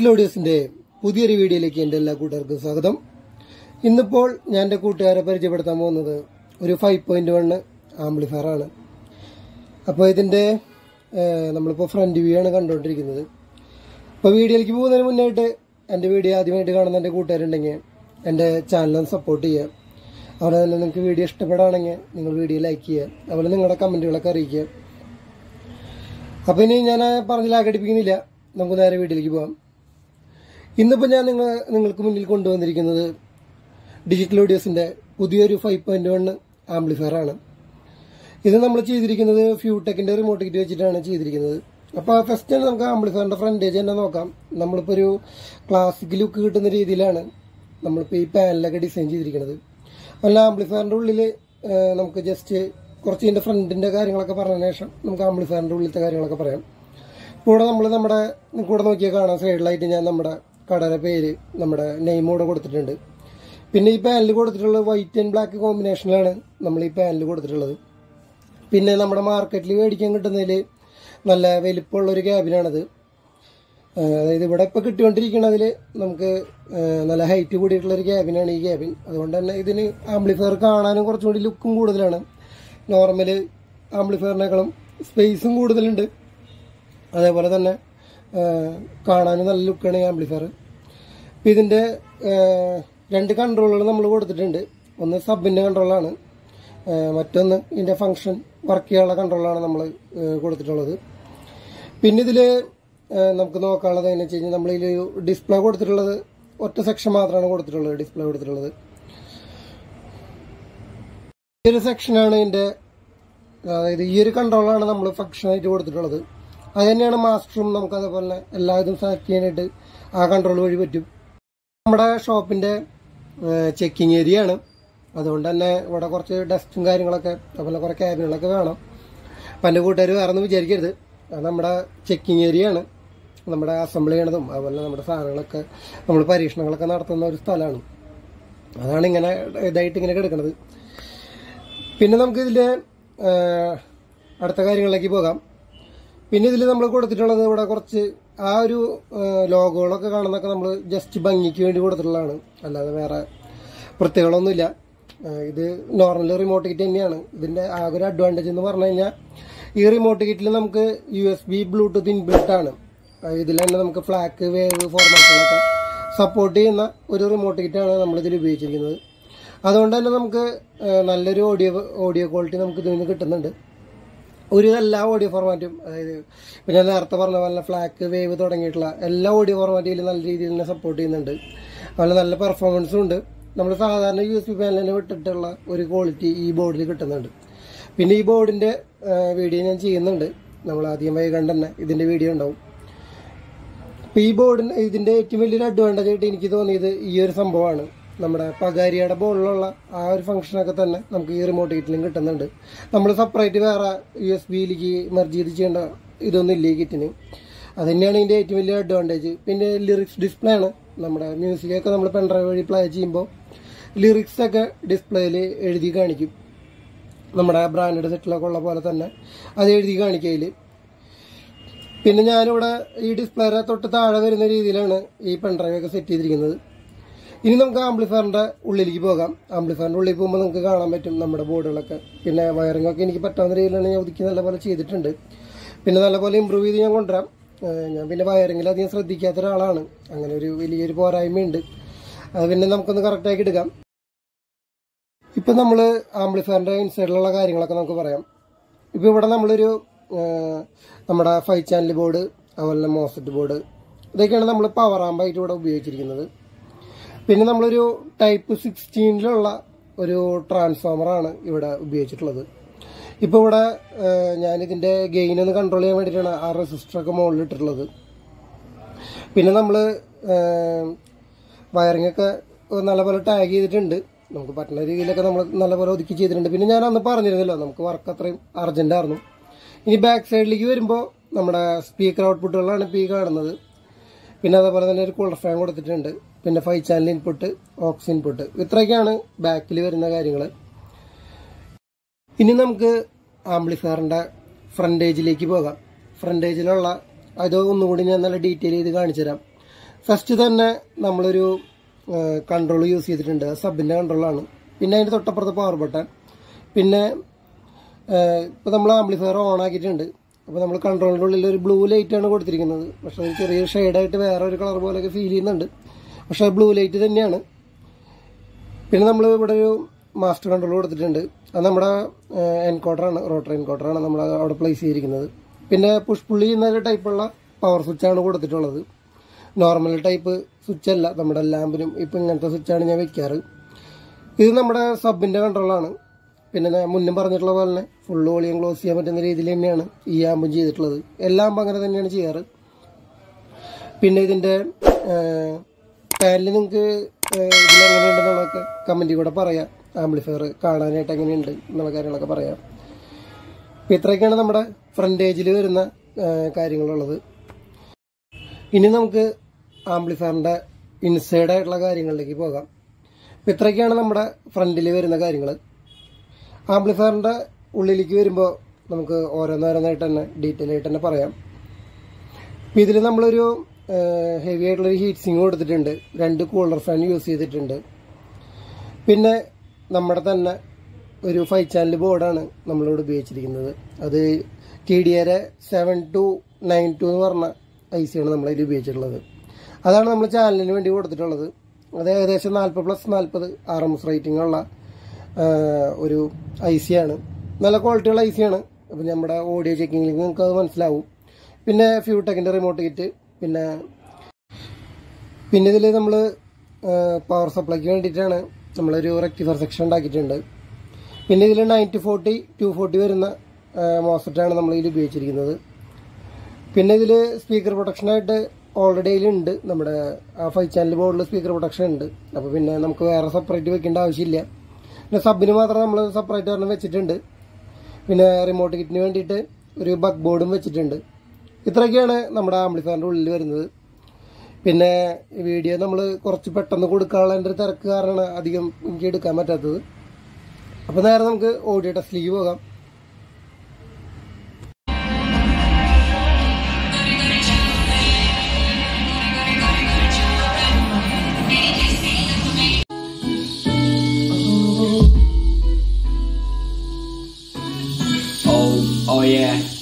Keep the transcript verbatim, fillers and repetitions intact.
Digital ഓഡിയോസിന്റെ പുതിയൊരു വീഡിയോയിലേക്ക് എൻ്റെ എല്ലാ കൂട്ടുകാർക്കും സ്വാഗതം. ഇന്നിപ്പോൾ ഞാൻ എൻ്റെ കൂട്ടുകാരെ പരിചയപ്പെടുത്താൻ പോകുന്നത് ഒരു ഫൈവ് പോയിന്റ് വൺ ആംപ്ലിഫയർ ആണ്. അപ്പോൾ ഇതിൻ്റെ നമ്മളിപ്പോൾ ഫ്രണ്ട് വ്യൂ ആണ് കണ്ടുകൊണ്ടിരിക്കുന്നത്. അപ്പോൾ വീഡിയോയിലേക്ക് പോകുന്നതിന് മുന്നായിട്ട് എൻ്റെ വീഡിയോ ആദ്യമായിട്ട് കാണുന്ന എൻ്റെ കൂട്ടുകാരുണ്ടെങ്കിൽ എൻ്റെ ചാനലൊന്ന് സപ്പോർട്ട് ചെയ്യുക. അതുപോലെ തന്നെ നിങ്ങൾക്ക് വീഡിയോ ഇഷ്ടപ്പെടുകയാണെങ്കിൽ നിങ്ങൾ വീഡിയോ ലൈക്ക് ചെയ്യുക. അതുപോലെ നിങ്ങളുടെ കമൻറ്റുകളൊക്കെ അറിയിക്കുക. അപ്പോൾ ഇനി ഞാൻ പറഞ്ഞ് ലാഗടിപ്പിക്കുന്നില്ല, നമുക്ക് നേരെ വീഡിയോയിലേക്ക് പോകാം. ഇന്നിപ്പോൾ ഞാൻ നിങ്ങൾ നിങ്ങൾക്ക് മുന്നിൽ കൊണ്ടുവന്നിരിക്കുന്നത് ഡിജിറ്റൽ ഓഡിയോസിൻ്റെ പുതിയൊരു ഫൈവ് പോയിന്റ് വൺ ആംപ്ലിഫയർ ആണ്. ഇത് നമ്മൾ ചെയ്തിരിക്കുന്നത് ഫ്യൂടെക്കിൻ്റെ റിമോട്ട് കിറ്റ് വെച്ചിട്ടാണ് ചെയ്തിരിക്കുന്നത്. അപ്പോൾ ഫസ്റ്റ് തന്നെ നമുക്ക് ആംപ്ലിഫയറിൻ്റെ ഫ്രണ്ടേജ് തന്നെ നോക്കാം. നമ്മളിപ്പോൾ ഒരു ക്ലാസിക് ലുക്ക് കിട്ടുന്ന രീതിയിലാണ് നമ്മളിപ്പോൾ ഈ പാനലൊക്കെ ഡിസൈൻ ചെയ്തിരിക്കുന്നത്. അല്ല, ആംപ്ലിഫയറിൻ്റെ ഉള്ളിൽ നമുക്ക് ജസ്റ്റ് കുറച്ച് ഇതിൻ്റെ ഫ്രണ്ടിൻ്റെ കാര്യങ്ങളൊക്കെ പറഞ്ഞതിന് ശേഷം നമുക്ക് ആംപ്ലിഫയറിൻ്റെ ഉള്ളിലത്തെ കാര്യങ്ങളൊക്കെ പറയാം. കൂടെ നമ്മൾ നമ്മുടെ കൂടെ നോക്കിയാൽ കാണാം, സൈഡിലായിട്ട് ഞാൻ നമ്മുടെ കടയുടെ പേര്, നമ്മുടെ നെയിം കൂടെ കൊടുത്തിട്ടുണ്ട്. പിന്നെ ഈ പാനൽ കൊടുത്തിട്ടുള്ളത് വൈറ്റ് ആൻഡ് ബ്ലാക്ക് കോമ്പിനേഷനിലാണ് നമ്മൾ ഈ പാനൽ കൊടുത്തിട്ടുള്ളത്. പിന്നെ നമ്മുടെ മാർക്കറ്റിൽ മേടിക്കാൻ കിട്ടുന്നതിൽ നല്ല വലിപ്പമുള്ളൊരു ക്യാബിനാണത്. അതായത് ഇവിടെ ഇപ്പോൾ കിട്ടിക്കൊണ്ടിരിക്കുന്നതിൽ നമുക്ക് നല്ല ഹൈറ്റ് കൂടിയിട്ടുള്ളൊരു ക്യാബിനാണ് ഈ ക്യാബിൻ. അതുകൊണ്ട് തന്നെ ഇതിന് ആംപ്ലിഫയർ കാണാനും കുറച്ചും കൂടി ലുക്കും കൂടുതലാണ്. നോർമൽ ആംപ്ലിഫയറിനേക്കാളും സ്പേസും കൂടുതലുണ്ട്. അതേപോലെ തന്നെ കാണാനും നല്ല ലുക്കാണ് ഈ ആംപ്ലിഫയർ. ഇപ്പം ഇതിൻ്റെ രണ്ട് കൺട്രോളുകൾ നമ്മൾ കൊടുത്തിട്ടുണ്ട്. ഒന്ന് സബിൻ്റെ കൺട്രോളാണ്, മറ്റൊന്ന് ഇതിൻ്റെ ഫങ്ഷൻ വർക്ക് ചെയ്യാനുള്ള കൺട്രോളാണ് നമ്മൾ കൊടുത്തിട്ടുള്ളത്. പിന്നെ ഇതിൽ നമുക്ക് നോക്കാനുള്ളത് എന്നു വെച്ച് കഴിഞ്ഞാൽ നമ്മളിതിൽ ഡിസ്പ്ലേ കൊടുത്തിട്ടുള്ളത് ഒറ്റ സെക്ഷൻ മാത്രമാണ് കൊടുത്തിട്ടുള്ളത്, ഡിസ്പ്ലേ കൊടുത്തിട്ടുള്ളത്. ഈ ഒരു സെക്ഷനാണ് ഇതിൻ്റെ, അതായത് ഈ ഒരു കൺട്രോളാണ് നമ്മൾ ഫങ്ഷനായിട്ട് കൊടുത്തിട്ടുള്ളത്. അത് തന്നെയാണ് മാസ്റ്ററും. നമുക്ക് അതേപോലെ എല്ലാ ഇതും സെലക്ട് ചെയ്യാനായിട്ട് ആ കൺട്രോൾ വഴി പറ്റും. നമ്മുടെ ഷോപ്പിൻ്റെ ചെക്കിങ് ഏരിയ ആണ്. അതുകൊണ്ട് തന്നെ ഇവിടെ കുറച്ച് ഡസ്റ്റും കാര്യങ്ങളൊക്കെ, അതുപോലെ കുറേ ക്യാബിനുകളൊക്കെ വേണം. അപ്പം എൻ്റെ കൂട്ടുകാർ വേറെ ഒന്നും വിചാരിക്കരുത്, അത് നമ്മുടെ ചെക്കിങ് ഏരിയ ആണ്. നമ്മുടെ അസംബിൾ ചെയ്യണതും അതുപോലെ നമ്മുടെ സാധനങ്ങളൊക്കെ നമ്മൾ പരീക്ഷണങ്ങളൊക്കെ നടത്തുന്ന ഒരു സ്ഥലമാണ്. അതാണ് ഇങ്ങനെ ഇതായിട്ട് ഇങ്ങനെ കിടക്കുന്നത്. പിന്നെ നമുക്കിതിൻ്റെ അടുത്ത കാര്യങ്ങളിലേക്ക് പോകാം. പിന്നെ ഇതിൽ നമ്മൾ കൊടുത്തിട്ടുള്ളത് ഇവിടെ കുറച്ച് ആ ഒരു ലോഗോകളൊക്കെ കാണുന്നതൊക്കെ നമ്മൾ ജസ്റ്റ് ഭംഗിക്ക് വേണ്ടി കൊടുത്തിട്ടുള്ളതാണ്, അല്ലാതെ വേറെ പ്രത്യേകതകളൊന്നുമില്ല. ഇത് നോർമൽ റിമോട്ട് കിറ്റ് തന്നെയാണ്. ഇതിൻ്റെ ആകെ ഒരു അഡ്വാൻറ്റേജ് എന്ന് പറഞ്ഞു കഴിഞ്ഞാൽ ഈ റിമോട്ട് കിറ്റിൽ നമുക്ക് U S B Bluetooth inbuilt ആണ്. ഇതിൽ തന്നെ നമുക്ക് ഫ്ലാക്ക് വേവ് ഫോർമാറ്റുകളൊക്കെ സപ്പോർട്ട് ചെയ്യുന്ന ഒരു റിമോട്ട് കിറ്റാണ് നമ്മളിതിൽ ഉപയോഗിച്ചിരിക്കുന്നത്. അതുകൊണ്ട് തന്നെ നമുക്ക് നല്ലൊരു ഓഡിയോ ഓഡിയോ ക്വാളിറ്റി നമുക്ക് ഇതിൽ നിന്ന് കിട്ടുന്നുണ്ട്. ഒരു എല്ലാ ഓഡിയോ ഫോർമാറ്റും, അതായത് ഇപ്പം ഞാൻ നേരത്തെ പറഞ്ഞ പോലെ ഫ്ലാക്ക് വേവ് തുടങ്ങിയിട്ടുള്ള എല്ലാ ഓഡിയോ ഫോർമാറ്റിലും നല്ല രീതിയിൽ തന്നെ സപ്പോർട്ട് ചെയ്യുന്നുണ്ട്. അതുപോലെ നല്ല പെർഫോമൻസും ഉണ്ട്. നമ്മൾ സാധാരണ യു എസ് ബി പാനലിനെ വിട്ടിട്ടുള്ള ഒരു ക്വാളിറ്റി ഈ ബോർഡിൽ കിട്ടുന്നുണ്ട്. പിന്നെ ഈ ബോർഡിൻ്റെ വീഡിയോ ഞാൻ ചെയ്യുന്നുണ്ട്, നമ്മൾ ആദ്യം വൈകാണ്ട് തന്നെ ഇതിൻ്റെ വീഡിയോ ഉണ്ടാവും. അപ്പോൾ ഈ ബോർഡിന് ഇതിൻ്റെ ഏറ്റവും വലിയൊരു അഡ്വാൻറ്റേജ് ആയിട്ട് എനിക്ക് തോന്നിയത് ഈ ഒരു സംഭവമാണ്. നമ്മുടെ പകാരിയുടെ ബോർഡിലുള്ള ആ ഒരു ഫംഗ്ഷനൊക്കെ തന്നെ നമുക്ക് ഈ റിമോട്ട് കിറ്റിലും കിട്ടുന്നുണ്ട്. നമ്മൾ സെപ്പറേറ്റ് വേറെ യു എസ് ബിയിലേക്ക് മെർജ് ചെയ്ത് ചെയ്യേണ്ട ഇതൊന്നും ഇല്ല ഈ കിറ്റിന്. അത് തന്നെയാണ് ഇതിൻ്റെ ഏറ്റവും വലിയ അഡ്വാൻറ്റേജ്. പിന്നെ ലിറിക്സ് ഡിസ്പ്ലേ ആണ്. നമ്മുടെ മ്യൂസിക്കൊക്കെ നമ്മൾ പെൻഡ്രൈവ് വഴി പ്ലേ ചെയ്യുമ്പോൾ ലിറിക്സൊക്കെ ഡിസ്പ്ലേയിൽ എഴുതി കാണിക്കും. നമ്മുടെ ബ്രാൻഡഡ് സെറ്റിലൊക്കെ ഉള്ള പോലെ തന്നെ അത് എഴുതി കാണിക്കയിൽ. പിന്നെ ഞാനിവിടെ ഈ ഡിസ്പ്ലേയുടെ തൊട്ട് താഴെ വരുന്ന രീതിയിലാണ് ഈ പെൻഡ്രൈവൊക്കെ സെറ്റ് ചെയ്തിരിക്കുന്നത്. ഇനി നമുക്ക് ആംപ്ലിഫയറിൻ്റെ ഉള്ളിലേക്ക് പോകാം. ആംപ്ലിഫയറിൻ്റെ ഉള്ളിൽ പോകുമ്പോൾ നമുക്ക് കാണാൻ പറ്റും നമ്മുടെ ബോർഡുകളൊക്കെ. പിന്നെ വയറിങ്ങൊക്കെ എനിക്ക് പറ്റാവുന്ന രീതിയിലാണ് ഞാൻ ഒതുക്കി നല്ലപോലെ ചെയ്തിട്ടുണ്ട്. പിന്നെ നല്ലപോലെ ഇമ്പ്രൂവ് ചെയ്ത് ഞാൻ കൊണ്ടുവരാം. ഞാൻ പിന്നെ വയറിങ്ങിൽ അധികം ശ്രദ്ധിക്കാത്ത ഒരാളാണ്, അങ്ങനെ ഒരു വലിയൊരു പോരായ്മയുണ്ട്. അത് പിന്നെ നമുക്കൊന്ന് കറക്റ്റാക്കി എടുക്കാം. ഇപ്പം നമ്മൾ ആംപ്ലിഫയറിൻ്റെ ഇൻസൈഡിലുള്ള കാര്യങ്ങളൊക്കെ നമുക്ക് പറയാം. ഇപ്പോൾ ഇവിടെ നമ്മളൊരു നമ്മുടെ ഫൈവ് ചാനൽ ബോർഡ്, അതുപോലെ മോസ്ഫെറ്റ് ബോർഡ്, ഇതൊക്കെയാണ് നമ്മൾ പവർ ആമ്പായിട്ട് ഇവിടെ ഉപയോഗിച്ചിരിക്കുന്നത്. പിന്നെ നമ്മളൊരു ടൈപ്പ് സിക്സ്റ്റീനിലുള്ള ഒരു ട്രാൻസ്ഫോമറാണ് ഇവിടെ ഉപയോഗിച്ചിട്ടുള്ളത്. ഇപ്പോൾ ഇവിടെ ഞാനിതിൻ്റെ ഗെയിൻ ഒന്ന് കൺട്രോൾ ചെയ്യാൻ വേണ്ടിയിട്ടാണ് ആ റെസിസ്റ്ററൊക്കെ മുകളിൽ ഇട്ടിട്ടുള്ളത്. പിന്നെ നമ്മൾ വയറിങ്ങൊക്കെ നല്ലപോലെ ടാഗ് ചെയ്തിട്ടുണ്ട്. നമുക്ക് പറ്റുന്ന രീതിയിലൊക്കെ നമ്മൾ നല്ലപോലെ ഒതുക്കി ചെയ്തിട്ടുണ്ട്. പിന്നെ ഞാൻ അന്ന് പറഞ്ഞിരുന്നല്ലോ, നമുക്ക് വർക്ക് അത്രയും അർജൻറ്റായിരുന്നു. ഇനി ബാക്ക് സൈഡിലേക്ക് വരുമ്പോൾ നമ്മുടെ സ്പീക്കർ ഔട്ട്പുട്ടുകളാണ് ഇപ്പോൾ ഈ കാണുന്നത്. പിന്നെ അതേപോലെ തന്നെ ഒരു കൂളർ ഫാൻ കൊടുത്തിട്ടുണ്ട്. പിന്നെ five channel input, aux input, ഇത്രയൊക്കെയാണ് ബാക്കിൽ വരുന്ന കാര്യങ്ങൾ. ഇനി നമുക്ക് ആംപ്ലിഫയറിൻ്റെ ഫ്രണ്ടേജിലേക്ക് പോകാം. ഫ്രണ്ടേജിലുള്ള അത് ഒന്നുകൂടി ഞാൻ നല്ല ഡീറ്റെയിൽ ചെയ്ത് കാണിച്ചു തരാം. ഫസ്റ്റ് തന്നെ നമ്മളൊരു കൺട്രോൾ യൂസ് ചെയ്തിട്ടുണ്ട്, സബിൻ്റെ കൺട്രോളാണ്. പിന്നെ അതിൻ്റെ തൊട്ടപ്പുറത്ത് പവർ ബട്ടൺ. പിന്നെ ഇപ്പോൾ നമ്മൾ ആംപ്ലിഫയർ ഓൺ ആക്കിയിട്ടുണ്ട്. അപ്പോൾ നമ്മൾ കൺട്രോളിൻ്റെ ഉള്ളിൽ ഒരു ബ്ലൂ ലൈറ്റാണ് കൊടുത്തിരിക്കുന്നത്. പക്ഷേ ഒരു ചെറിയൊരു ഷെയ്ഡായിട്ട് വേറെ ഒരു കളർ പോലെയൊക്കെ ഫീൽ ചെയ്യുന്നുണ്ട്. പക്ഷേ ബ്ലൂ ലൈറ്റ് തന്നെയാണ്. പിന്നെ നമ്മൾ ഇവിടെ ഒരു മാസ്റ്റർ കൺട്രോൾ കൊടുത്തിട്ടുണ്ട്. അത് നമ്മുടെ എൻകോഡറാണ്, റോട്ടർ എൻകോഡറാണ് നമ്മൾ അവിടെ പ്ലേസ് ചെയ്തിരിക്കുന്നത്. പിന്നെ പുഷ് പുള്ളി ചെയ്യുന്ന ടൈപ്പുള്ള പവർ സ്വിച്ചാണ് കൊടുത്തിട്ടുള്ളത്. നോർമൽ ടൈപ്പ് സ്വിച്ചല്ല, നമ്മുടെ ലാമ്പിനും ഇപ്പം ഇങ്ങനത്തെ സ്വിച്ചാണ് ഞാൻ വെക്കാറ്. ഇത് നമ്മുടെ സബിൻ്റെ കൺട്രോളാണ്. പിന്നെ ഞാൻ മുന്നും പറഞ്ഞിട്ടുള്ള പോലെ തന്നെ ഫുൾ വോളിയം ക്ലോസ് ചെയ്യാൻ പറ്റുന്ന രീതിയിൽ തന്നെയാണ് ഈ ആമ്പും ചെയ്തിട്ടുള്ളത്. എല്ലാ ആമ്പും അങ്ങനെ തന്നെയാണ് ചെയ്യാറ്. പിന്നെ ഇതിൻ്റെ പാനൽ നിങ്ങൾക്ക് ഇതിലെങ്ങനെയുണ്ടെന്നുള്ളതൊക്കെ കമൻറ്റിൽ കൂടെ പറയാം. ആംപ്ലിഫയർ കാണാനായിട്ട് എങ്ങനെയുണ്ട് എന്നുള്ള കാര്യങ്ങളൊക്കെ പറയാം. അപ്പം ഇത്രയൊക്കെയാണ് നമ്മുടെ ഫ്രണ്ടേജിൽ വരുന്ന കാര്യങ്ങളുള്ളത്. ഇനി നമുക്ക് ആംപ്ലിഫയറിൻ്റെ ഇൻസൈഡ് ആയിട്ടുള്ള കാര്യങ്ങളിലേക്ക് പോകാം. അപ്പം ഇത്രയൊക്കെയാണ് നമ്മുടെ ഫ്രണ്ടിൽ വരുന്ന കാര്യങ്ങൾ. ആംപ്ലിഫയറിൻ്റെ ഉള്ളിലേക്ക് വരുമ്പോൾ നമുക്ക് ഓരോന്നോരോന്നായിട്ട് തന്നെ ഡീറ്റെയിൽ ആയിട്ട് തന്നെ പറയാം. അപ്പം ഇതിൽ നമ്മളൊരു ഹെവി ആയിട്ടുള്ളൊരു ഹീറ്റ് സിങ്ക് കൊടുത്തിട്ടുണ്ട്. രണ്ട് കൂളർ ഫാൻ യൂസ് ചെയ്തിട്ടുണ്ട്. പിന്നെ നമ്മുടെ തന്നെ ഒരു ഫൈവ് ചാനൽ ബോർഡാണ് നമ്മളിവിടെ ഉപയോഗിച്ചിരിക്കുന്നത്. അത് ടി ഡി എയുടെ സെവൻ ടു നയൻ ടു എന്ന് പറഞ്ഞ ഐ സിയാണ് നമ്മളതിൽ ഉപയോഗിച്ചിട്ടുള്ളത്. അതാണ് നമ്മൾ ചാനലിന് വേണ്ടി കൊടുത്തിട്ടുള്ളത്. അത് ഏകദേശം നാൽപ്പത് പ്ലസ് നാൽപ്പത് ആർ എം എസ് റേറ്റിംഗ് ഉള്ള ഒരു ഐ സിയാണ്. നല്ല ക്വാളിറ്റിയുള്ള ഐ സിയാണ്. അപ്പം നമ്മുടെ ഓഡിയോ ചെക്കിങ്ങിൽ നിങ്ങൾക്ക് അത് മനസ്സിലാവും. പിന്നെ ഫ്യൂടെക്കിൻ്റെ റിമോട്ട് കിറ്റ്. പിന്നെ പിന്നെ ഇതിൽ നമ്മൾ പവർ സപ്ലൈക്ക് വേണ്ടിയിട്ടാണ് നമ്മളൊരു റെക്ടിഫയർ സെക്ഷൻ ഉണ്ടാക്കിയിട്ടുണ്ട്. പിന്നെ ഇതിൽ നയൻറ്റി ഫോർട്ടി ടു ഫോർട്ടി വരുന്ന മോസ്ഫെറ്റാണ് നമ്മൾ ഇതിൽ ഉപയോഗിച്ചിരിക്കുന്നത്. പിന്നെ ഇതിൽ സ്പീക്കർ പ്രൊട്ടക്ഷനായിട്ട് ഓൾറെഡി ഇതിലുണ്ട്. നമ്മുടെ ആ ഫൈവ് ചാനൽ ബോർഡിൽ സ്പീക്കർ പ്രൊട്ടക്ഷൻ ഉണ്ട്. അപ്പോൾ പിന്നെ നമുക്ക് വേറെ സെപ്പറേറ്റ് വെക്കേണ്ട ആവശ്യമില്ല. പിന്നെ സബിന് മാത്രം നമ്മൾ സെപ്പറേറ്റ് ഒരെണ്ണം വെച്ചിട്ടുണ്ട്. പിന്നെ റിമോട്ട് കിറ്റിന് വേണ്ടിയിട്ട് ഒരു ബഗ് ബോർഡും വെച്ചിട്ടുണ്ട്. ഇത്രയൊക്കെയാണ് നമ്മുടെ ആംപ്ലിഫയറിൻ്റെ ഉള്ളിൽ വരുന്നത്. പിന്നെ വീഡിയോ നമ്മൾ കുറച്ച് പെട്ടെന്ന് കൊടുക്കാനുള്ള എൻ്റെ ഒരു തിരക്ക് കാരണമാണ് അധികം എനിക്ക് എടുക്കാൻ പറ്റാത്തത്. അപ്പോൾ നേരെ നമുക്ക് ഓഡിയോ ടെസ്റ്റിലേക്ക് പോകാം. Oh yeah.